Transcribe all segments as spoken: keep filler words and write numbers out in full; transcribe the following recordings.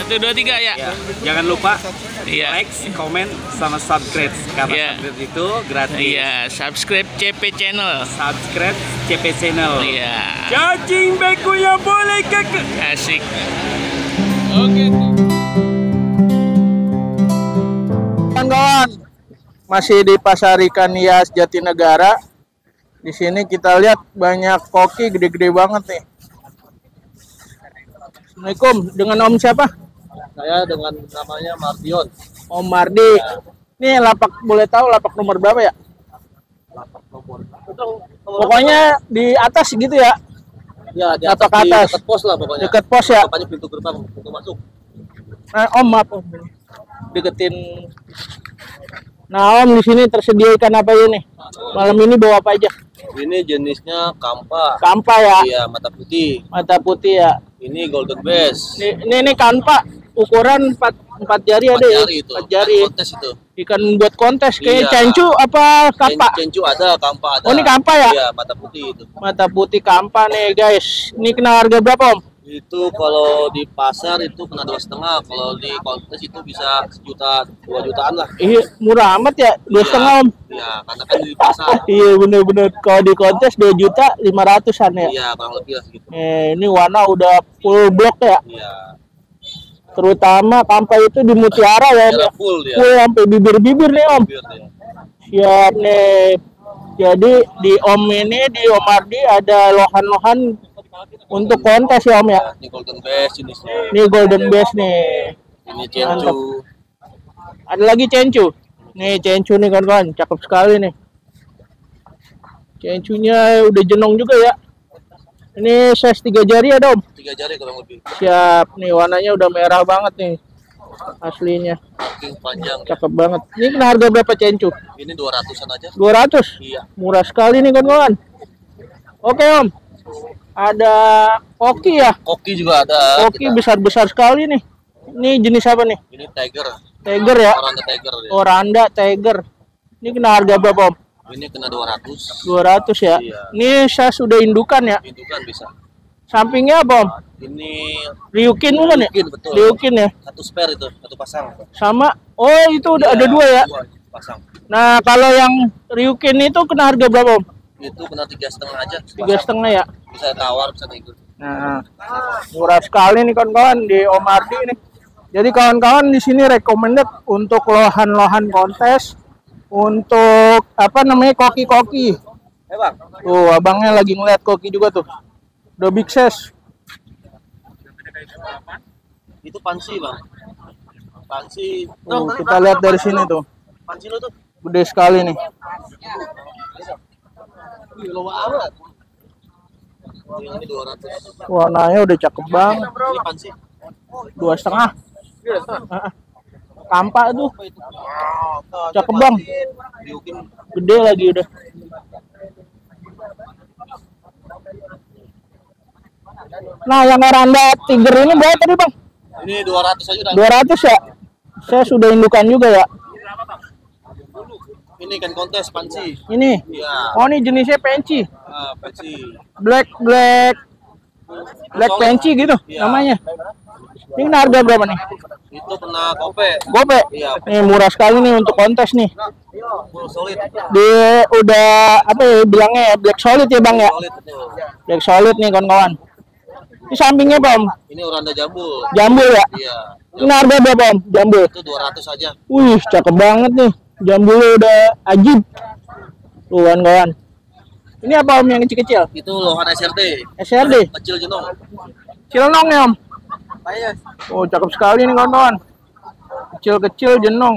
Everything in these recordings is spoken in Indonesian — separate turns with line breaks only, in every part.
Satu, dua, tiga ya.
Ya, jangan lupa
Iya.
like, comment, sama subscribe karena
Iya.
subscribe itu gratis.
Iya, subscribe C P Channel.
Subscribe C P Channel.
Iya.
Cacing bekunya boleh kakak.
Asik. Oke.
Kawan-kawan, masih di Pasar Ikan Hias Jatinegara. Di sini kita lihat banyak koki gede-gede banget nih. Assalamualaikum, dengan Om siapa?
Saya dengan namanya Mardion.
Om Mardi. Ini lapak, boleh tahu lapak nomor berapa ya?
Lapak nomor.
Pokoknya di atas gitu ya.
Ya, di
Lapak
atas, di
atas.
dekat pos lah pokoknya.
Dekat pos ya.
Depannya pintu gerbang, pintu masuk.
Nah, Om maaf Om. Deketin. Nah, Om di sini tersedia ikan apa ini? Malam ini bawa apa aja?
Ini jenisnya kampa.
Kampa ya.
Iya, mata putih.
Mata putih ya.
Ini golden bass.
Ini ini, ini kampa ukuran empat empat jari
Empat
ada ya.
jari itu.
empat jari.
Kan kontes itu.
Ikan buat kontes kayak
Iya.
cencu apa kampa?
Cen- Cencu ada, kampa ada.
Oh, ini kampa ya?
Iya, mata putih itu.
Mata putih kampa nih guys. Ini kena harga berapa Om?
Itu kalau di pasar itu kena dua setengah. Kalau di kontes itu bisa sejuta, dua jutaan lah.
Iya murah amat ya, dua setengah Om.
Iya, karena kan di pasar.
Iya bener-bener kalau di kontes dua juta lima ratusan ya.
Iya, kurang lebih lah segitu.
Eh, ini warna udah full block ya.
Iya.
Terutama kampa itu di mutiara ya Om.
Iya,
Ya.
full dia.
Full sampai bibir-bibir nih Om.
Biar dia.
Siap nih. Jadi di Om ini di Om Ardi ada lohan-lohan untuk kontes ya Om ya.
Ini golden bass jenisnya.
Ini golden bass nih.
Ini cencu.
Ada lagi cencu. Nih cencu nih kawan-kawan, cakep sekali nih. Cencunya udah jenong juga ya. Ini size tiga jari ada Om.
Tiga jari kurang lebih.
Siap nih, warnanya udah merah banget nih. Aslinya
Saking panjang.
cakep banget. Ini kena harga berapa cencu?
Ini dua ratusan aja.
dua ratus.
Iya.
Murah sekali nih kawan-kawan. Oke Om. Ada koki ya.
Koki juga ada.
Koki
kita.
besar-besar sekali nih. Ini jenis apa nih?
Ini tiger.
Tiger ya.
Oranda tiger dia.
Oranda tiger. Ini kena harga berapa Om?
Ini kena dua ratus.
dua ratus ya.
Iya.
Ini saya sudah indukan ya.
Itu kan bisa.
Sampingnya apa Om?
Ini
Ryukin bukan ya?
Ryukin, betul.
Ryukin ya.
Satu spare itu, satu pasang.
Sama. Oh itu udah
Iya,
ada dua ya.
Dua pasang.
Nah kalau yang Ryukin itu kena harga berapa Om?
Itu kena tiga setengah aja.
Tiga setengah ya.
Bisa tawar, bisa ikut.
Nah murah sekali nih kawan-kawan di Om Ardi nih. Jadi kawan-kawan di sini recommended untuk lohan-lohan kontes, untuk apa namanya koki-koki.
Eh bang,
Tuh abangnya lagi ngeliat koki juga tuh. Udah big size.
itu pansi bang. Pansi.
Tuh, kita lihat dari sini tuh.
Pansi lo tuh.
Gede sekali nih.
Wih, lama amat. Ini dua ratus.
Warnanya udah cakep banget.
Ini pansi.
Dua setengah. Ah, Kampak tuh. Cakep bang.
Ryukin.
Gede lagi udah. Nah yang Oranda Tiger ini berapa tadi bang?
Ini dua ratus aja udah.
dua ratus ya? Saya sudah indukan juga ya.
Ini kan kontes pansi.
Ini.
Iya.
Oh ini jenisnya penci.
Ah, pansi.
Black black black penci gitu
Iya.
namanya. Ini kena harga berapa nih?
Itu kena kope.
Gope.
Iya.
Nih murah sekali nih untuk kontes nih.
Full solid.
Dia udah apa ya bilangnya ya black solid ya bang ya.
Solid betul.
Black solid nih kawan-kawan. Ini sampingnya apa Om?
Ini Oranda jambul.
Jambul ya?
Iya.
Ini harga berapa Om? Jambul.
Itu dua ratus aja.
Wih, cakep banget nih. Jambulnya udah ajib. Tuh kawan-kawan. Ini apa Om yang kecil-kecil?
Itu lohan S R D.
S R D?
Kecil jenong.
Cilnong ya Om?
Payas.
Oh, cakep sekali nih kawan-kawan. Kecil-kecil jenong.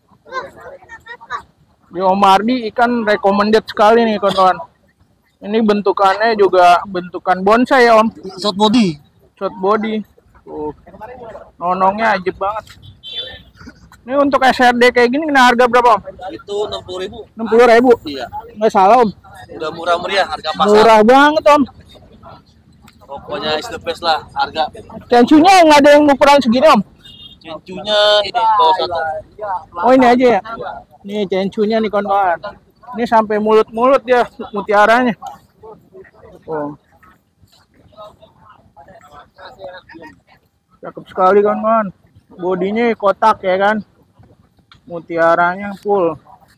Di Om Ardi ikan recommended sekali nih kawan-kawan. Ini bentukannya juga bentukan bonsai ya Om.
Short body.
Short body. Tuh. Nonongnya ajib banget. Ini untuk S R D kayak gini kena harga berapa Om?
Itu enam puluh ribu.
enam puluh ribu.
Iya.
Nggak salah Om.
Udah murah meriah harga pasar.
Murah banget Om.
Pokoknya is the best lah harga.
Cencunya nggak ada yang ukuran segini Om.
Cencunya ini bawah satu.
Oh ini aja ya. Nih cencunya nih kawan-kawan. Ini sampai mulut-mulut dia mutiaranya. Oh. Cakep sekali kawan-kawan. Bodinya kotak ya kan. Mutiaranya full.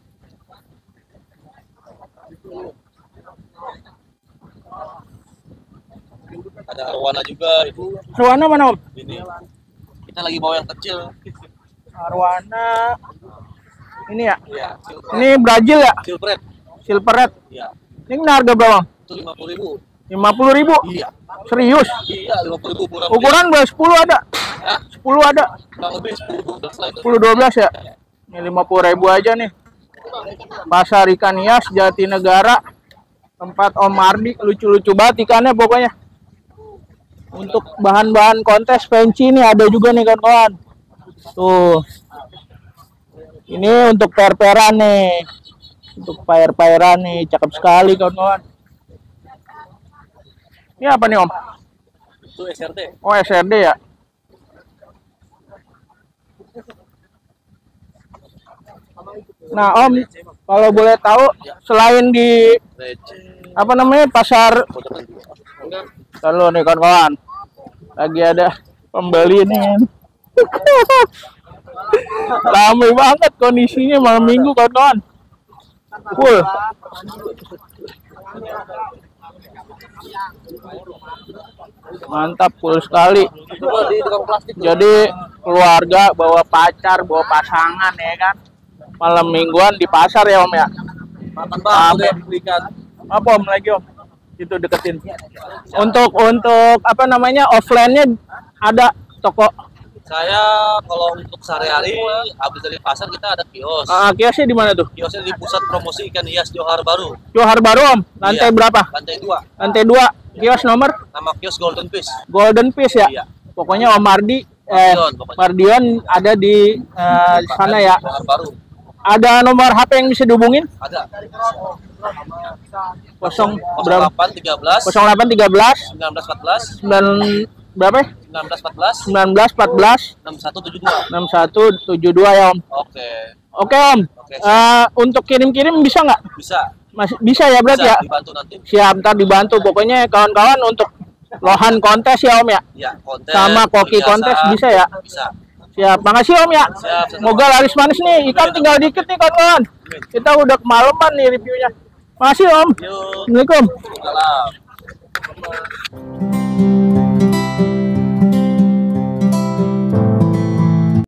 Ada arwana juga itu.
Arwana mana Om?
Ini kita lagi bawa yang kecil.
Arwana ini ya?
Iya.
Ini Brazil ya?
Silveret.
Silveret.
Iya.
Ini harga berapa? Om?
Itu lima puluh ribu.
lima puluh ribu?
Iya.
Serius?
Iya, lima puluh ribu ukuran.
Ukuran berapa? sepuluh ada? sepuluh ada?
Kurang lebih sepuluh dua belas lah itu.
sepuluh dua belas ya? Ini lima puluh ribu aja nih. Pasar ikan hias Jatinegara. Tempat Om Mardi, lucu-lucu banget ikannya pokoknya. Untuk bahan-bahan kontes penci ini ada juga nih kawan-kawan. Tuh. Ini untuk per-peran nih. Untuk pair-pairan nih, cakep sekali kawan-kawan. Ini apa nih Om?
Itu S R D.
Oh S R D ya. Nah Om, kalau boleh tahu selain di apa namanya pasar, kalau nih kawan-kawan, lagi ada pembeli nih. Ramai banget kondisinya malam minggu kawan-kawan. Full. Mantap, full sekali. Jadi keluarga bawa pacar, bawa pasangan ya kan. Malam mingguan di pasar ya Om ya.
Makan bang, udah belikan.
Apa Om lagi Om? Itu deketin. Untuk untuk apa namanya offline-nya ada toko.
Saya kalau untuk sehari-hari habis dari pasar kita ada kios.
Uh, kiosnya di mana tuh?
Kiosnya di pusat promosi ikan hias Johar Baru.
Johar Baru Om. Lantai
Iya.
berapa?
Lantai dua.
Lantai dua. Kios nomor?
Nama kios Golden Fish.
Golden Fish ya.
Iya.
Pokoknya Om Mardi eh
Mardion, pokoknya.
Mardion ada di eh, sana ya.
Johar Baru.
Ada nomor H P yang bisa dihubungin?
Ada.
Kosong berapa?
delapan tiga belas
nol delapan tiga belas
sembilan belas empat belas
sembilan berapa? ya?
sembilan belas empat belas
sembilan belas empat belas
enam satu tujuh dua.
enam satu tujuh dua ya Om.
Oke.
Oke Om.
Oke.
Eh, untuk kirim-kirim bisa nggak?
Bisa.
Masih bisa ya berarti
Bisa
ya?
dibantu nanti.
Siap, ntar dibantu. Pokoknya kawan-kawan untuk lohan kontes ya Om ya.
Ya, konten.
Sama koki
perhiasan,
kontes bisa ya?
Bisa.
Siap, makasih Om ya.
Siap.
Semoga laris manis nih. Ikan tinggal dikit nih kawan-kawan. Kita udah kemalaman nih reviewnya. Makasih Om.
Yuk.
Assalamualaikum.
Salam.